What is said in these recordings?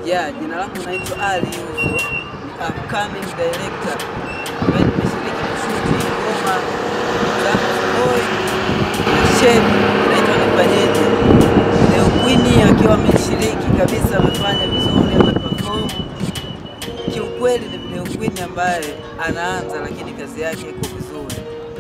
Yeah, jina langu naitwa Ali Yuzo, ni upcoming director. Ambaye nimeshiriki kushuti ngoma za Boy na Shady inaitwa Nifanyeje. Leo Queen akiwa ameshiriki kabisa, amefanya vizuri, ameperform. Kiukweli ni Leo Queen ambaye anaanza lakini kazi yake iko vizuri.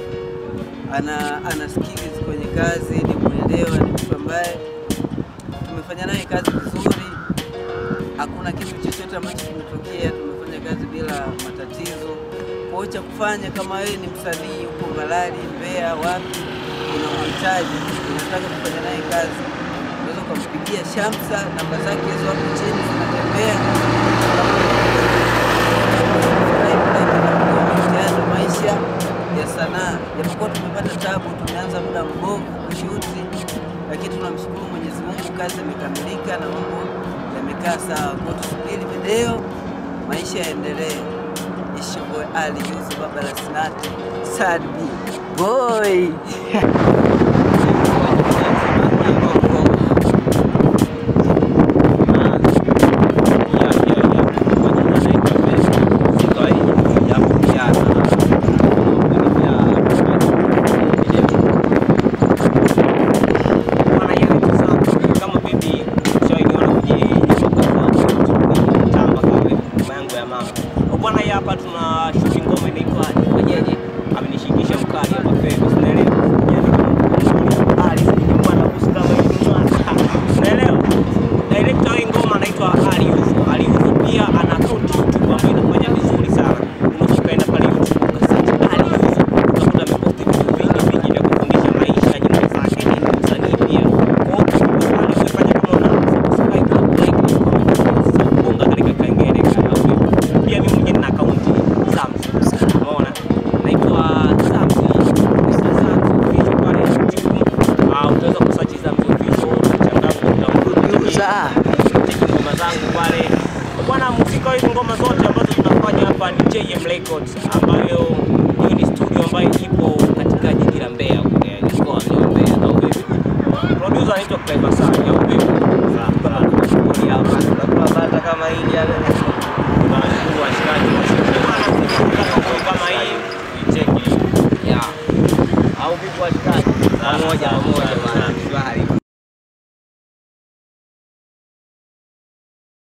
Ana skills kwenye kazi, ni muelewa, ni mtu ambaye tumefanya naye kazi vizuri. Hakuna kitu chochote ambacho kimetokea, tumefanya kazi bila matatizo. Kwa cha kufanya kama wewe ni msanii uko Mbalali, Mbeya, wapi unamhitaji, unataka kufanya naye kazi, unaweza kumpigia Shamsa, namba zake hizo hapo chini zinatembea. Maisha ya sanaa, japokuwa tumepata tabu, tumeanza muda mbovu kushuti, lakini tunamshukuru Mwenyezi Mungu, kazi imekamilika na mambo yamekaa sawa. Kwa tusubiri video, maisha yaendelee. It's your boy Ali Yuzo, Baba la Snati, Sad B boy. Bwana hapa tuna shooting ngoma inaitwa Nifanyeje. Amenishikisha mkali hapa Febe. Unaelewa? Ali ni mwana kusikama hivi unaelewa? Director wa ngoma anaitwa Ali Yuzo. Ali Yuzo pia ana account YouTube ambayo inafanya vizuri sana. Unapenda pale YouTube ukasearch Ali Yuzo, utakuta ameposti vitu vingi vya kufundisha maisha, nyimbo zake, ni msanii pia. Kwa hiyo unafanya kama una subscribe na like na comment. Bonga katika kengele pia mimi mwenyewe na account Samsung. Unaona? Naitwa Samsung. Video pale YouTube. Utaweza kusearch Samsung video, changamoto Producer. Ngoma zangu pale. Bwana, muziki hizo ngoma zote ambazo tunafanya hapa ni JM Records, ambayo hiyo ni studio ambayo ipo katika jiji la Mbeya, mkoa wa Mbeya. Au vipi? Producer anaitwa Clever sana, au vipi? Sawa. Kwa hapa bata kama hili hapa. Tunashukuru washikaji kama hii cheki. Yeah. Au vipi washikaji? Pamoja.